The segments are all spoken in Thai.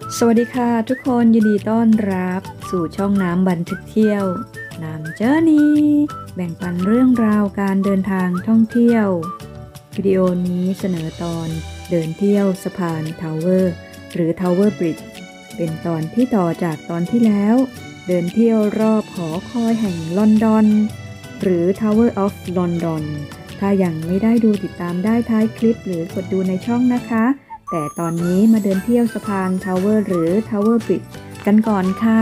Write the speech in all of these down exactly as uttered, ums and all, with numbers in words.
สวัสดีค่ะทุกคนยินดีต้อนรับสู่ช่องน้ำบันทึกเที่ยวน้ำเจอร์นี่แบ่งปันเรื่องราวการเดินทางท่องเที่ยววิดีโอนี้เสนอตอนเดินเที่ยวสะพานทาวเวอร์หรือทาวเวอร์บริดจ์เป็นตอนที่ต่อจากตอนที่แล้วเดินเที่ยวรอบหอคอยแห่งลอนดอนหรือ Tower of London ถ้ายังไม่ได้ดูติดตามได้ท้ายคลิปหรือกดดูในช่องนะคะแต่ตอนนี้มาเดินเที่ยวสะพานทาวเวอร์หรือ Tower Bridge กันก่อนค่ะ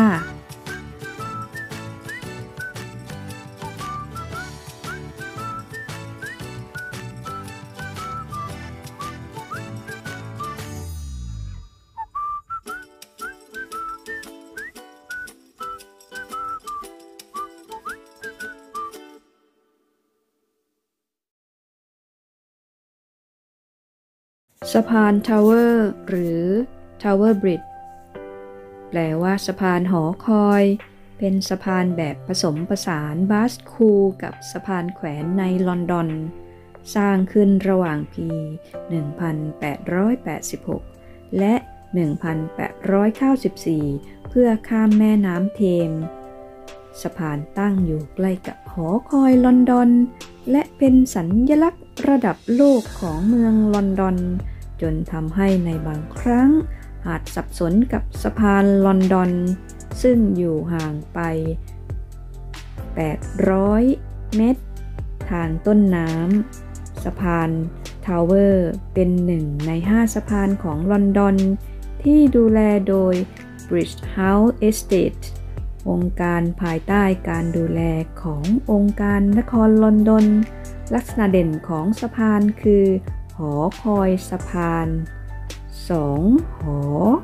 สะพานทาวเวอร์หรือ Tower Bridge แปลว่าสะพานหอคอยเป็นสะพานแบบผสมผสานบาสคูกับสะพานแขวนในลอนดอนสร้างขึ้นระหว่างปี หนึ่งพันแปดร้อยแปดสิบหก และ หนึ่งพันแปดร้อยเก้าสิบสี่ เพื่อข้ามแม่น้ำเทมส์สะพานตั้งอยู่ใกล้กับหอคอยลอนดอนและเป็นสัญลักษณ์ระดับโลกของเมืองลอนดอนจนทำให้ในบางครั้งอาจสับสนกับสะพานลอนดอนซึ่งอยู่ห่างไปแปดร้อยเมตรทางต้นน้ำสะพานทาวเวอร์เป็นหนึ่งในห้าสะพานของลอนดอนที่ดูแลโดย Bridge House Estate องค์การภายใต้การดูแลขององค์การนครลอนดอนลักษณะเด่นของสะพานคือหอคอยสะพานสองหอ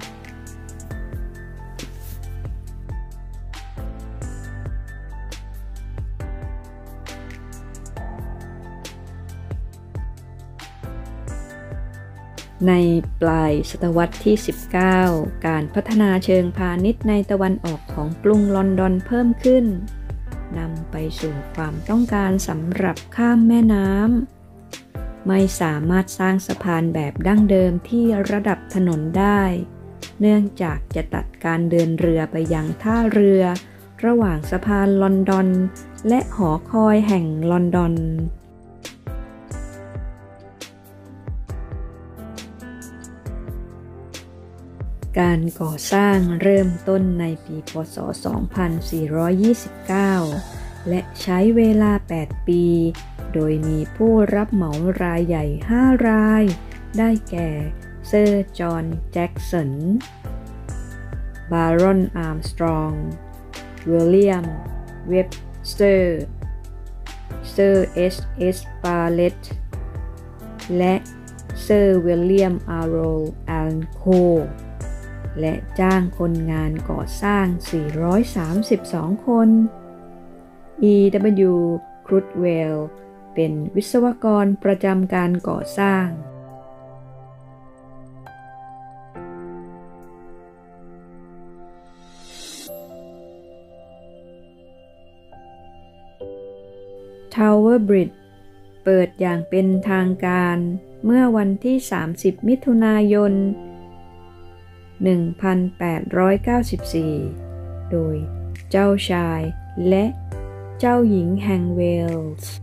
ในปลายศตวรรษที่ สิบเก้า การพัฒนาเชิงพาณิชย์ในตะวันออกของกรุงลอนดอนเพิ่มขึ้นนำไปสู่ความต้องการสำหรับข้ามแม่น้ำไม่สามารถสร้างสะพานแบบดั้งเดิมที่ระดับถนนได้เนื่องจากจะตัดการเดินเรือไปยังท่าเรือระหว่างสะพานลอนดอนและหอคอยแห่งลอนดอนการก่อสร้างเริ่มต้นในปีพ.ศ. สองพันสี่ร้อยยี่สิบเก้า และใช้เวลา แปด ปีโดยมีผู้รับเหมารายใหญ่ ห้า รายได้แก่เซอร์จอห์นแจ็กสันบารอนอาร์มสตรองวิลเลียมเว็บสเตอร์เซอร์เอชเอสบาเลตและเซอร์วิลเลียมอาร์โรลแอนโคและจ้างคนงานก่อสร้าง สี่ร้อยสามสิบสอง คน อี ดับเบิลยู ครูดเวลเป็นวิศวกรประจำการก่อสร้าง Tower Bridge เปิดอย่างเป็นทางการเมื่อวันที่ สามสิบ มิถุนายน หนึ่งพันแปดร้อยเก้าสิบสี่ โดยเจ้าชายและเจ้าหญิงแห่งเวลส์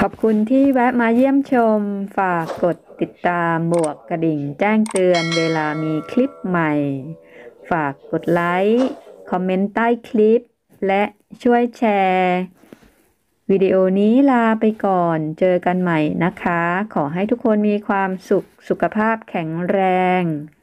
ขอบคุณที่แวะมาเยี่ยมชม ฝากกดติดตามบวกกระดิ่งแจ้งเตือนเวลามีคลิปใหม่ ฝากกดไลค์ คอมเมนต์ใต้คลิป และช่วยแชร์ วิดีโอนี้ลาไปก่อน เจอกันใหม่นะคะ ขอให้ทุกคนมีความสุข สุขภาพแข็งแรง